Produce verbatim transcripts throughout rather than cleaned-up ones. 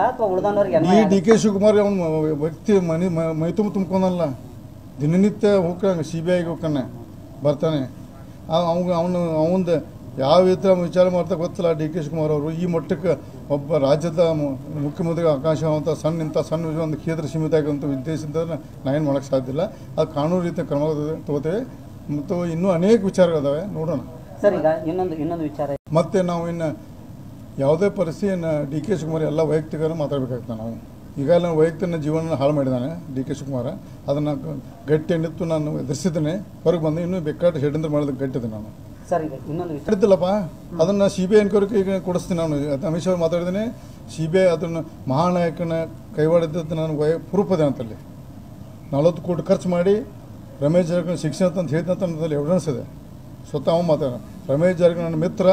ಅಥವಾ ಉಳಿದವರಿಗೆ ಈ ಡಿ ಕೆ ಶಿವಕುಮಾರ್ ಅವನು ವ್ಯಕ್ತಿ ಮನೆ ಮೈ ತುಂಬ ತುಂಬ್ಕೊಂಡಲ್ಲ, ದಿನನಿತ್ಯ ಹೋಗ್ಕಂಗೆ ಸಿ ಬಿ ಐಗೆ ಹೋಗ್ತಾನೆ ಬರ್ತಾನೆ. ಅವ್ನು ಅವನು ಅವಂದು ಯಾವ ರೀತಿ ವಿಚಾರ ಮಾಡ್ತಾ ಗೊತ್ತಿಲ್ಲ ಡಿ ಕೆ ಶಿವಕುಮಾರ್ ಅವರು. ಈ ಮಟ್ಟಕ್ಕೆ ಒಬ್ಬ ರಾಜ್ಯದ ಮುಖ್ಯಮಂತ್ರಿ ಆಕಾಶ ಅಂತ ಸಣ್ಣ ಇಂಥ ಸಣ್ಣ ಒಂದು ಕ್ಷೇತ್ರ ಸೀಮಿತ ಆಗುವಂಥ ಉದ್ದೇಶದಿಂದ ನಾ ಏನು ಮಾಡೋಕ್ಕೆ ಸಾಧ್ಯ ಇಲ್ಲ. ಅದು ಕಾನೂನು ರೀತಿಯ ಕ್ರಮ ತಗೋತೇವೆ ಮತ್ತು ಇನ್ನೂ ಅನೇಕ ವಿಚಾರಗಳಿದಾವೆ, ನೋಡೋಣ. ಸರ್, ಈಗ ಇನ್ನೊಂದು ಇನ್ನೊಂದು ವಿಚಾರ, ಮತ್ತೆ ನಾವು ಇನ್ನು ಯಾವುದೇ ಪರಿಸ್ಥಿತಿಯನ್ನು ಡಿ ಕೆ ಶಿವಕುಮಾರ್ ಎಲ್ಲ ವೈಯಕ್ತಿಕ ಮಾತಾಡಬೇಕಾಗ್ತದೆ. ನಾವು ಈಗಾಗಲೇ ನಾನು ವೈಯಕ್ತಿಕ ಜೀವನ ಹಾಳು ಮಾಡಿದ್ದಾನೆ ಡಿ ಕೆ ಶಿವಕುಮಾರ್. ಅದನ್ನು ಗಟ್ಟಿ ನಿಂತು ನಾನು ಎದುರಿಸಿದ್ದೇನೆ, ಹೊರಗೆ ಬಂದು ಇನ್ನೂ ಬೇಕಾದ ಷಡ್ಯಂತ್ರ ಮಾಡೋದಕ್ಕೆ ಗಟ್ಟಿದ್ದೆ ನಾನು. ಸರ್, ಈಗ ಇನ್ನೊಂದು ಹೇಳಿದ್ದಿಲ್ಲಪ್ಪ, ಅದನ್ನು ಸಿ ಬಿ ಐ ಎನ್ಕ್ವೈರಿಗೆ ಈಗ ಕೊಡಿಸ್ತೀನಿ. ನಾನು ಅಮಿತ್ ಶಾ ಮಾತಾಡಿದ್ದೀನಿ, ಸಿ ಬಿ ಐ ಅದನ್ನು ಮಹಾನಾಯಕನ ಕೈವಾಡಿದ್ದು ನಾನು ವಯ ಪ್ರೂಫ್ ಅಂತಲ್ಲಿ ನಲ್ವತ್ತು ಕೋಟಿ ಖರ್ಚು ಮಾಡಿ ರಮೇಶ್ ಜಾರಕಿಹೊಳಿ ಶಿಕ್ಷಣ ಅಂತ ಹೇಳಿದಂತ ನನ್ನಲ್ಲಿ ಎವಿಡೆನ್ಸ್ ಇದೆ. ಸ್ವತಃ ಅವ ಮಾತಾಡ ರಮೇಶ್ ಜಾರಕಿಹೊಳಿ ನನ್ನ ಮಿತ್ರ,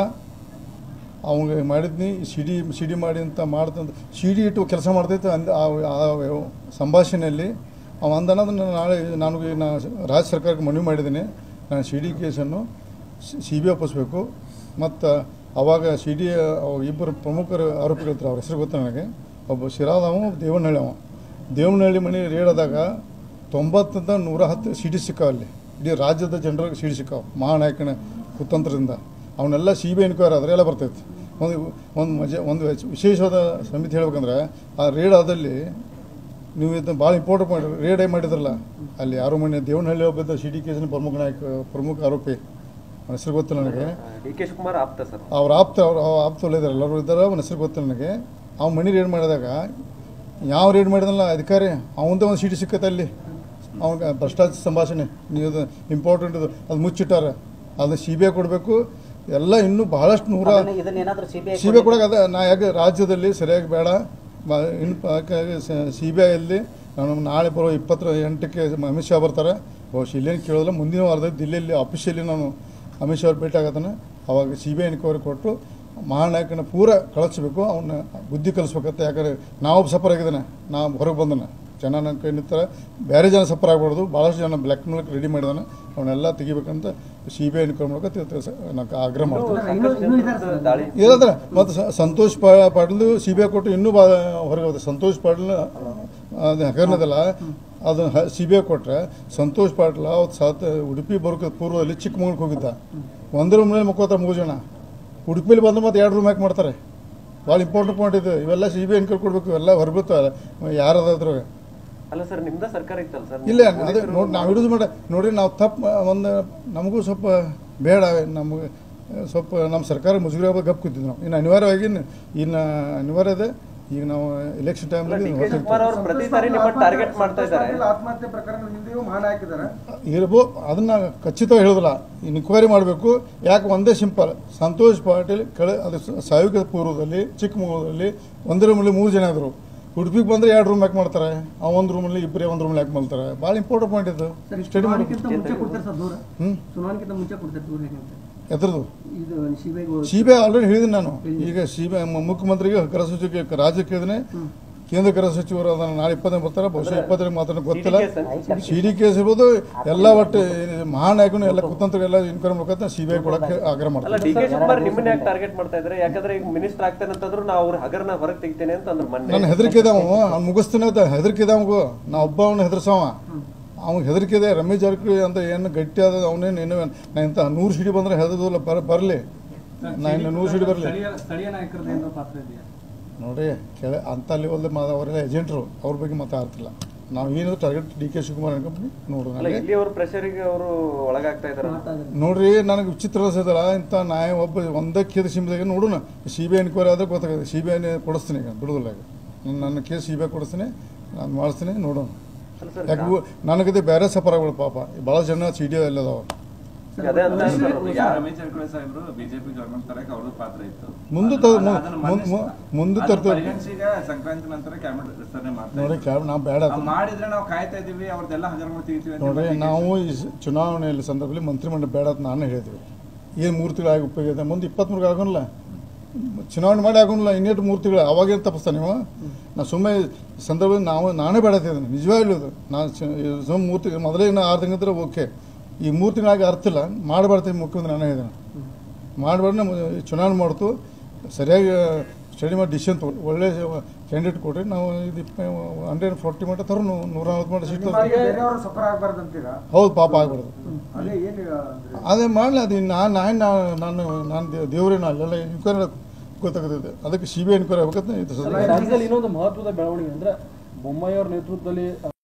ಅವಂಗೆ ಮಾಡಿದ್ನಿ ಸಿ ಡಿ ಸಿ ಡಿ ಮಾಡಿ ಅಂತ ಮಾಡ್ತಂತ ಸಿ ಡಿ ಇಟ್ಟು ಕೆಲಸ ಮಾಡ್ತೈತೆ ಅಂದ ಆ ಸಂಭಾಷಣೆಯಲ್ಲಿ ಅವ ಅಂದನದನ್ನು ನಾಳೆ ನಾನು ನಾ ರಾಜ್ಯ ಸರ್ಕಾರಕ್ಕೆ ಮನವಿ ಮಾಡಿದ್ದೀನಿ. ನಾನು ಸಿ ಡಿ ಕೇಸನ್ನು ಸಿ ಬಿ ಐ ಒಪ್ಪಿಸ್ಬೇಕು. ಮತ್ತು ಅವಾಗ ಸಿ ಡಿ ಇಬ್ಬರು ಪ್ರಮುಖರು ಆರೋಪಿಗಳಿರ್ತಾರೆ, ಅವ್ರ ಹೆಸರು ಗೊತ್ತು ನನಗೆ. ಒಬ್ಬ ಶಿರಾದವ, ದೇವನಹಳ್ಳಿ ಅವ. ದೇವನಹಳ್ಳಿ ಮನೆ ರೇಡಾದಾಗ ತೊಂಬತ್ತರಿಂದ ನೂರ ಹತ್ತು ಸಿ ಡಿ ಸಿಕ್ಕಾವ. ಅಲ್ಲಿ ಇಡೀ ರಾಜ್ಯದ ಜನರಿಗೆ ಸಿ ಡಿ ಸಿಕ್ಕಾವ ಮಹಾನಾಯಕನ ಕುತಂತ್ರದಿಂದ. ಅವನ್ನೆಲ್ಲ ಸಿ ಬಿ ಐ ಎನ್ಕ್ವೈರಿ ಆದರೆ ಎಲ್ಲ ಬರ್ತೈತಿ. ಒಂದು ಒಂದು ಮಜ ಒಂದು ವಿಶೇಷವಾದ ಸಮಿತಿ ಹೇಳ್ಬೇಕಂದ್ರೆ ಆ ರೇಡಾದಲ್ಲಿ ನೀವು ಇದನ್ನು ಭಾಳ ಇಂಪಾರ್ಟೆಂಟ್ ಮಾಡಿ ರೇಡ್ ಮಾಡಿದ್ರಲ್ಲ, ಅಲ್ಲಿ ಯಾರು ಮನೆ ದೇವನಹಳ್ಳಿ ಒಬ್ಬ ಸಿ ಡಿ ಕೇಸಿನ ಪ್ರಮುಖ ನಾಯಕ ಪ್ರಮುಖ ಆರೋಪಿ, ಅವನ ಹೆಸರು ಗೊತ್ತಿಲ್ಲ ನನಗೆ. ಡಿ ಕೆ ಶಿವಕುಮಾರ್ ಆಪ್ತ ಸರ್, ಅವ್ರ ಆಪ್ತ ಅವ್ರು ಆಪ್ತಲ್ಲ ಇದ್ದಾರೆ, ಎಲ್ಲರೂ ಇದ್ದಾರೆ. ಅವನ ಹೆಸರು ಗೊತ್ತಿಲ್ಲ ನನಗೆ. ಅವ್ನ ಮನೆ ರೇಡ್ ಮಾಡಿದಾಗ ಯಾವ ರೇಡ್ ಮಾಡಿದಲ್ಲ ಅಧಿಕಾರಿ, ಅವಂದೇ ಒಂದು ಸಿ ಡಿ ಸಿಕ್ಕತ್ತೆ ಅಲ್ಲಿ. ಅವ್ನಿಗೆ ಭ್ರಷ್ಟಾಚಾರ ಸಂಭಾಷಣೆ ನೀವು ಇಂಪಾರ್ಟೆಂಟ್ ಇದು ಅದು ಮುಚ್ಚಿಟ್ಟಾರ, ಅದನ್ನ ಸಿ ಬಿ ಐ ಕೊಡಬೇಕು. ಎಲ್ಲ ಇನ್ನೂ ಬಹಳಷ್ಟು ನೂರ ಸಿ ಬಿ ಐ ಕೊಡೋಕೆ ಅದ ನಾ ಯಾಕೆ ರಾಜ್ಯದಲ್ಲಿ ಸರಿಯಾಗಿ ಬೇಡ. ಇನ್ನು ಸಿ ಬಿ ಐಯಲ್ಲಿ ನಾನು ನಾಳೆ ಬರೋ ಇಪ್ಪತ್ತರ ಎಂಟಕ್ಕೆ ಅಮಿತ್ ಶಾ ಬರ್ತಾರೆ. ಬಹುಶಃ ಇಲ್ಲೇನು ಕೇಳೋದಿಲ್ಲ, ಮುಂದಿನ ವಾರದಲ್ಲಿ ದಿಲ್ಲಿಯಲ್ಲಿ ಆಫೀಷಿಯಲಿ ನಾನು ಅಮಿತ್ ಶಾ ಅವ್ರು ಭೇಟಿ ಆಗತ್ತಾನೆ. ಅವಾಗ ಸಿ ಬಿ ಐ ಎನ್ಕ್ವೈರಿ ಕೊಟ್ಟು ಮಹಾನಾಯಕನ ಪೂರ ಕಳಿಸ್ಬೇಕು, ಅವನ್ನ ಬುದ್ಧಿ ಕಲಿಸ್ಬೇಕಂತ. ಯಾಕಂದರೆ ನಾವು ಸಫರ್ ಆಗಿದ್ದಾನೆ, ನಾ ಹೊರಗೆ ಬಂದನೆ, ಜನ ನನ್ನ ಕೈ ನಿಂತಾರೆ, ಬೇರೆ ಜನ ಸಫರ್ ಆಗ್ಬಾರ್ದು. ಭಾಳಷ್ಟು ಜನ ಬ್ಲ್ಯಾಕ್ ಮೂಲಕ ರೆಡಿ ಮಾಡಿದಾನೆ, ಅವನ್ನೆಲ್ಲ ತೆಗಿಬೇಕಂತ ಸಿ ಬಿ ಐ ಎನ್ಕ್ವೈರಿ ಮೂಲಕ ನಾನು ಆಗ್ರಹ ಮಾಡ್ತೀನಿ. ಇಲ್ಲಂದ್ರೆ ಮತ್ತು Santosh Patil C B I ಕೊಟ್ಟು ಇನ್ನೂ ಬಾ ಹೊರಗೆ ಹೋಗುತ್ತೆ. ಸಂತೋಷ್ ಪಾಟೀಲ್ ಅದು ಹಗರಣದಲ್ಲ, ಅದನ್ನು ಸಿ ಬಿ ಐ ಕೊಟ್ಟರೆ ಸಂತೋಷ್ ಪಾಟೀಲ್ ಅವತ್ತು ಸಾತ್ ಉಡುಪಿ ಬರೋಕೆ ಪೂರ್ವದಲ್ಲಿ ಚಿಕ್ಕಮಗಳೂರಿಗೆ ಹೋಗಿದ್ದ. ಒಂದೇ ರೂಮ್ನಲ್ಲಿ ಮುಕ್ಕೋತಾರೆ ಮೂರು ಜನ. ಉಡುಪಿಲಿ ಬಂದು ಮತ್ತೆ ಎರಡು ರೂಮ್ ಯಾಕೆ ಮಾಡ್ತಾರೆ? ಭಾಳ ಇಂಪಾರ್ಟೆಂಟ್ ಪಾಯಿಂಟ್ ಇದು. ಇವೆಲ್ಲ ಸಿ ಬಿ ಐ ಎನ್ಕ್ವೈರಿ ಕೊಡಬೇಕು, ಇವೆಲ್ಲ ಹೊರಬಿಡ್ತಾರೆ ಯಾರದಾದ್ರು. ಅಲ್ಲ ಸರ್, ನಿಮ್ದ ಸರ್ಕಾರ ಇತ್ತಲ್ಲ ಸರ್? ಇಲ್ಲ, ಅದೇ ನೋಡಿ ನಾವು ಹಿಡಿದು ಮಾಡಿ ನೋಡ್ರಿ, ನಾವು ತಪ್ಪು ಒಂದು ನಮಗೂ ಸ್ವಲ್ಪ ಬೇಡ, ನಮಗೆ ಸ್ವಲ್ಪ ನಮ್ಮ ಸರ್ಕಾರ ಮುಜುಗರ ಗಪ್ ಕೂತಿದ್ವಿ ನಾವು. ಇನ್ನು ಅನಿವಾರ್ಯವಾಗಿ ಇನ್ನು ಅನಿವಾರ್ಯ ಇದೆ. ಈಗ ನಾವು ಎಲೆಕ್ಷನ್ ಟೈಮ್ನಲ್ಲಿ ಇರ್ಬೋದು, ಅದನ್ನ ಖಚಿತವಾಗಿ ಹೇಳಿದಿಲ್ಲ. ಇನ್ಕ್ವೈರಿ ಮಾಡಬೇಕು. ಯಾಕೆ ಒಂದೇ ಸಿಂಪಲ್, ಸಂತೋಷ್ ಪಾಟೀಲ್ ಕೆಳ ಅದು ಸಾವಿರದ ಪೂರ್ವದಲ್ಲಿ ಚಿಕ್ಕಮಗಳೂರಲ್ಲಿ ಒಂದೇ ರೂಮಲ್ಲಿ ಮೂರು ಜನ ಇದ್ರು. ಉಡುಪಿಗೆ ಬಂದರೆ ಎರಡು ರೂಮ್ ಯಾಕೆ ಮಾಡ್ತಾರೆ? ಆ ಒಂದು ರೂಮಲ್ಲಿ ಇಬ್ಬರೇ ಒಂದು ರೂಮಲ್ಲಿ ಯಾಕೆ ಮಾಡ್ತಾರೆ? ಭಾಳ ಇಂಪಾರ್ಟೆಂಟ್ ಪಾಯಿಂಟ್ ಇದು. ಸ್ಟಡಿ ಮಾಡಿ ಹ್ಞೂ ಎದ್ರದ್ದು ಸಿ ಬಿ ಐ ಆಲ್ರೆಡಿ ಹೇಳಿದ್ದೀನಿ ನಾನು. ಈಗ ಸಿ ಬಿ ಐ ಮುಖ್ಯಮಂತ್ರಿಗೆ ಕರ ಸಚಿವರಿಗೆ ರಾಜ್ಯ ಕೇಳಿದ್ರೆ ಕೇಂದ್ರ ಗೃಹ ಸಚಿವರು ಅದನ್ನು ನಾಳೆ ಇಪ್ಪತ್ತನೇ ಬರ್ತಾರೆ. ಬಹುಶಃ ಇಪ್ಪತ್ತನೇ ಮಾತ್ರ ಗೊತ್ತಿಲ್ಲ. ಸಿ ಡಿ ಕೇಸ್ ಇರ್ಬೋದು, ಎಲ್ಲ ಒಟ್ಟು ಮಹಾನಾಯಕನು ಎಲ್ಲ ಕುತಂತ್ರ ಎಲ್ಲ ಇನ್ಕ್ವೈರಿ ಮಾಡ್ಕೊತ ಸಿ ಬಿ ಐ ಕೊಡಕ್ಕೆ ಆಗ್ರಹ ಮಾಡ್ತಾರೆ. ಡಿ ಕೆ ಶಿವಕುಮಾರ್ ನಿಮ್ಮನ್ನ ಯಾಕೆ ಟಾರ್ಗೆಟ್ ಮಾಡ್ತಾ ಇದ್ದಾರೆ? ಯಾಕಂದ್ರೆ ಈಗ ಮಿನಿಸ್ಟರ್ ಆಗ್ತಾನೆ ಅಂತಂದ್ರು ನಾವು ಅವ್ರ ಹಗರನ ಹೊರಗೆ ತೆಗಿತೇನೆ ಅಂತ ಅಂದ್ರೆ ಮೊನ್ನೆ ನನ್ನ ಹೆದರಿಕೆ ಇದಾವ, ಅವ್ನು ಮುಗಿಸ್ತಾನೆ ಅಂತ ಹೆದರಿಕೆ ಇದಾವಗೂ. ನಾ ಒಬ್ಬ ಅವನು ಹೆದರ್ಸವ, ಅವ್ನಿಗೆ ಹೆದರಿಕೆ ಇದೆ. ರಮೇಶ್ ಜಾರಕಿಹೊಳಿ ಅಂತ ಏನು ಗಟ್ಟಿ ಆದ ಅವನೇನು ಏನು ನಾ ಇಂಥ ನೂರು ಸಿಡಿ ಬಂದರೆ ಹೆದರ್ದಿಲ್ಲ, ಬರ ಬರಲಿ ನಾ ಇನ್ನು ನೂರು ಸಿಡಿ ಬರಲಿ ನೋಡಿ. ಕೆಳ ಅಂತ ಲೆವೆಲ್ ಅವರೆಲ್ಲ ಏಜೆಂಟ್ರು, ಅವ್ರ ಬಗ್ಗೆ ಮಾತಾಡ್ತಿಲ್ಲ ನಾವು. ಏನಿದ್ರು target D K Shivakumar company ನೋಡ್ರಿ. ನೋಡ್ರಿ, ನನಗೆ ವಿಚಿತ್ರ ಅನಿಸೋದಲ್ಲ ಇಂಥ ನ್ಯಾಯ ಒಬ್ಬ ಒಂದೇ ಕೇಸ್ ಸಿಂಬದಾಗ ನೋಡೋಣ. ಸಿ ಬಿ ಐ ಎನ್ಕ್ವೈರಿ ಆದ್ರೆ ಗೊತ್ತಾಗುತ್ತೆ. ಸಿ ಬಿ ಐ ಕೊಡಿಸ್ತೀನಿ, ಈಗ ಬಿಡುದಿಲ್ಲ. ಈಗ ನನ್ನ ಕೇಸ್ ಸಿ ಬಿ ಐ ಕೊಡಿಸ್ತೀನಿ, ನಾನು ಮಾಡಿಸ್ತೀನಿ, ನೋಡೋಣ. ಯಾಕೆ ನನಗದೆ ಬೇರೆ ಸಫರ್ ಆಗ್ಬಿಡು ಪಾಪ. ಭಾಳ ಜನ ಸಿ ಡಿ ಎಲ್ಲದಾವ. ಮುಂದೆ ಮುಂದೆ ತರ್ತೇವೆ ನೋಡಿ. ಕ್ಯಾಬ್ ನಾವು ಬೇಡ ನೋಡ್ರಿ, ನಾವು ಈ ಚುನಾವಣೆಯಲ್ಲಿ ಸಂದರ್ಭದಲ್ಲಿ ಮಂತ್ರಿಮಂಡಲ ಬೇಡ ಅಂತ ನಾನು ಹೇಳಿದ್ವಿ. ಏನು ಮೂರು ತಿಂಗಳಾಗಿ ಉಪಯೋಗ ಇದೆ, ಮುಂದೆ ಇಪ್ಪತ್ತ್ಮೂರು ಆಗೋಲ್ಲ, ಚುನಾವಣೆ ಮಾಡಿ ಆಗೋಲ್ಲ. ಇನ್ನೆರಡು ಮೂರು ತಿಂಗಳು ಅವಾಗೇನು ತಪ್ಪಿಸ್ತಾನೆ ನೀವು? ನಾ ಸುಮ್ಮನೆ ಸಂದರ್ಭದಲ್ಲಿ ನಾವು ನಾನೇ ಬೇಡತ್ತಿದ್ದೇನೆ ನಿಜವಾಗ್ಲೂ. ನಾನು ಸುಮ್ಮನೆ ಮೂರು ತಿಂಗಳು ಮೊದಲೇ ಇನ್ನು ಆರು ತಿಂಗಳಿದ್ರೆ ಓಕೆ. ಈ ಮೂರು ತಿಂಗಳಾಗಿ ಅರ್ಥ ಇಲ್ಲ, ಮಾಡಬಾರ್ದು ಮುಖ್ಯಮಂತ್ರಿ ನಾನೇ ಹೇಳಿದ್ದೇನೆ. ಮಾಡಬಾರ್ದು, ನಮ್ಮ ಚುನಾವಣೆ ಮಾಡ್ತು ಸರಿಯಾಗಿ ಸ್ಟಡಿ ಮಾಡಿ ಡಿಸಿಷನ್ ತೊಗೊಂಡು ಒಳ್ಳೆ ಕ್ಯಾಂಡಿಡೇಟ್ ಕೊಡ್ರಿ ನಾವು ಇದು ಹಂಡ್ರೆಡ್ ಫೋರ್ಟಿ ಮಟ್ಟ ತರೋ ನೂರ ನಲ್ವತ್ತು ಮಟ್ಟ ಸೀಟ್ ಹೌದು ಪಾಪ ಆಗ್ಬಾರ್ದು ಅದೇ ಮಾಡಲಿ ಅದು ನಾನು ನಾನು ನಾನು ನಾನು ದೇವ್ರೇನು ಅಲ್ಲೆಲ್ಲ ಎನ್ಕ್ವೈರಿ ಗೊತ್ತಾಗ್ತದೆ ಅದಕ್ಕೆ ಸಿ ಬಿ ಐ ಎನ್ಕ್ವೈರಿ ಆಗ್ಬೇಕಂತ ಇದು ಇನ್ನೊಂದು ಮಹತ್ವದ ಬೆಳವಣಿಗೆ ಅಂದ್ರೆ ಬೊಮ್ಮಾಯಿ ಅವ್ರ ನೇತೃತ್ವದಲ್ಲಿ